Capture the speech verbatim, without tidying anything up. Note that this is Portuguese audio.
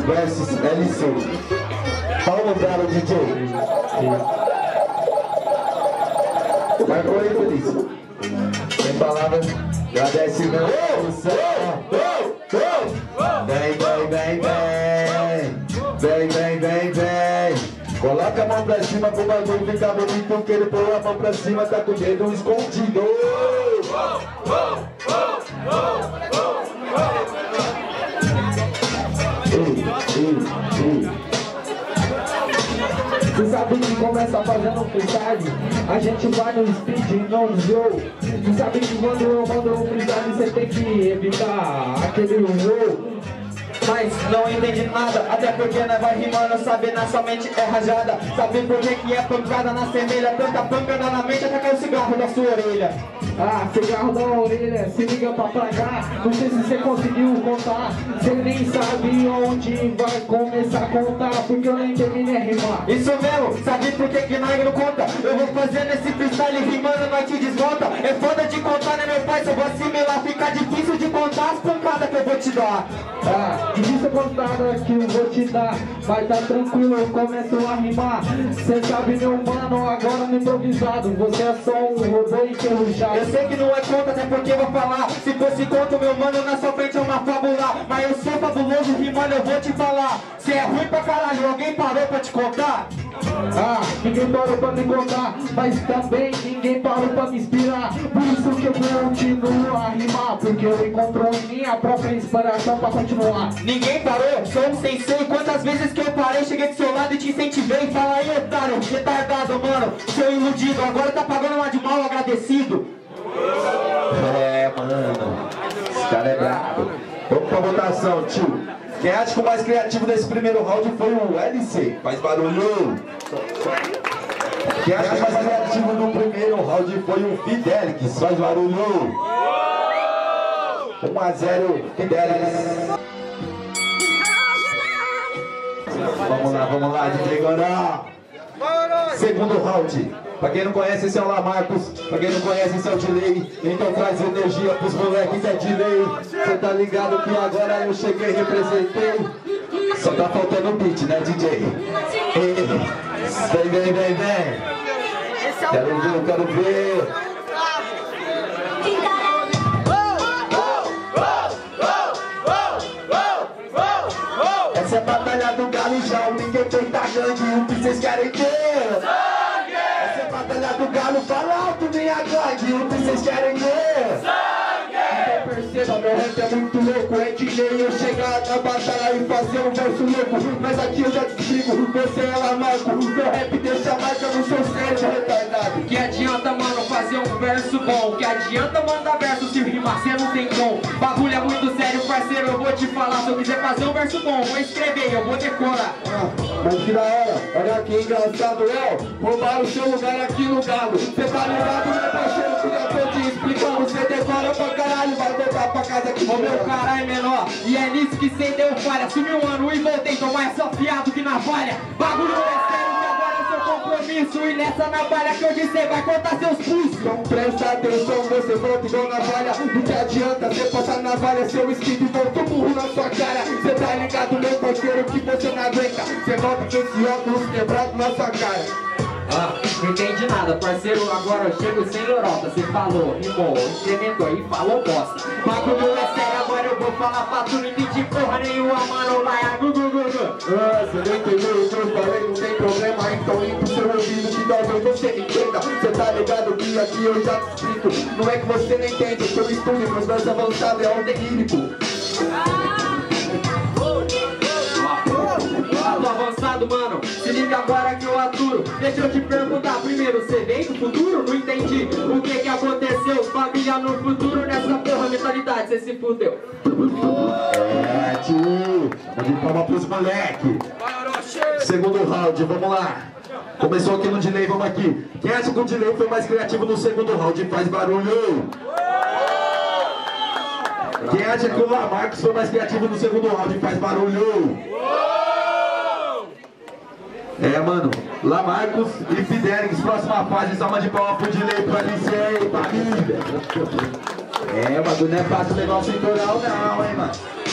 versus L C. Palma dela, D J. Marcou aí, Felício. Sem palavras, agradece meu. Vem, vem, vem, vem. Vem, vem, vem, vem. Coloca a mão pra cima pro bagulho ficar bonito. Que ele pôr a mão pra cima, tá com o dedo escondido. Tu sabe que começa fazendo freestyle, a gente vai no speed, não no show. Tu sabe que quando eu mando um freestyle, você tem que evitar aquele show. Mas não entendi nada, até porque nós vai rimando, sabe, na sua mente é rajada. Sabe por que que é pancada na semelha, tanta pancada na mente até que é o cigarro da sua orelha. Ah, cigarro da orelha, se liga pra pagar. Não sei se você conseguiu contar, você nem sabe onde vai começar a contar, porque eu nem terminei rimar. Isso mesmo, sabe por que que nós não conta? Eu vou fazendo esse freestyle rimando, nós te desmonta. É foda de contar, né meu pai, se eu vou assimilar, fica difícil de contar as pancadas que eu vou te dar. Ah, e disse a contada que eu vou te dar, vai tá tranquilo, eu começo a rimar. Cê sabe meu mano, agora no improvisado, você é só um robô enferrujado. Eu sei que não é conta, até porque eu vou falar. Se fosse conta, meu mano, na sua frente é uma fábula. Mas eu sou fabuloso, rimando, eu vou te falar. Cê é ruim pra caralho, alguém parou pra te contar? Ah, ninguém parou pra me contar, mas também ninguém parou pra me inspirar. Por isso que eu continuo a rimar, porque eu encontro em mim a própria inspiração pra continuar. Ninguém parou, sou um sensei. Quantas vezes que eu parei, cheguei do seu lado e te incentivei. Fala aí, otário, retardado, mano, seu iludido. Agora tá pagando uma de mal agradecido. É, mano, esse cara é brabo. Vamos pra votação, tio. Quem acha que o mais criativo desse primeiro round foi o L C? Faz barulho. Quem acha que o mais criativo do primeiro round foi o Fidelix? Faz barulho. um a zero, Fidelix. Vamos lá, vamos lá, D J Goró. Segundo round. Pra quem não conhece, esse é o Lamarcos. Pra quem não conhece, esse é o Delay. Então traz energia pros moleques, é Delay. Cê tá ligado que agora eu cheguei, representei. Só tá faltando o beat, né, D J? Ei, vem, vem, vem, vem. Quero ver, quero ver. Essa é a batalha do Galujão. Ninguém tenta gangue, o que vocês querem ter? Batalha do Galo, fala alto, minha gangue, o que vocês querem ver? Sangue! Então perceba, meu rap é muito louco, é de lei eu chegar na batalha e fazer um verso louco. Mas aqui eu já te explico, você é Lamarco, meu rap deixa a marca no seu cérebro retardado. Que adianta, mano, fazer um verso bom? Que adianta mandar verso se rimar, cê não tem dom? Bagulho é muito sério, parceiro, eu vou te falar. Se eu quiser fazer um verso bom, vou escrever, eu vou decorar. Ah, mas que da hora, olha que engraçado, Léo. Roubaram o seu lugar aqui no galo. Cê tá ligado, meu parceiro, que já tô te explicando. Cê decora pra caralho, vai voltar pra casa aqui. Ô meu caralho menor, e é nisso que cê deu falha. Sumi um ano e voltei, tô mais afiado que navalha. Bagulho é sério, que agora é seu compromisso. E nessa navalha que hoje cê vai cortar seus pulsos. Então presta atenção, você volta igual navalha. Do que adianta cê passar navalha, seu skip voltou burro na sua cara. Cê tá ligado, meu parceiro, que você não aguenta. Cê volta com esse óculos quebrado na sua cara. Ah, não entendi nada, parceiro, agora eu chego sem lorota. Cê falou, rimou, incrementou e falou bosta. Bagulho é sério, agora eu vou falar pra tu. Não entendi porra nenhuma, mano, vai a gu gu gu gu. Ah, cê não entendeu o que eu falei, não tem problema. Então limpa o seu ouvido que talvez você entenda. Cê tá ligado que aqui eu já te explico. Não é que você não entende, o que eu estudo, meus versos avançados é um lírico. Avançado, mano, se liga agora que eu aturo. Deixa eu te perguntar primeiro, você vem do futuro? Não entendi o que que aconteceu. Família no futuro, nessa porra mentalidade, você se fudeu. É, tio, vamos palma pros moleque. Segundo round, vamos lá. Começou aqui no delay, vamos aqui. Quem acha que o delay foi mais criativo no segundo round? Faz barulho. Quem acha que o Lamarcos foi mais criativo no segundo round? Faz barulho. É, mano, Lamarcos e Fidelix, próxima fase, salva de palma pro delay, pro L C aí, família. É, o bagulho não é fácil o negócio eleitoral não, hein, mano.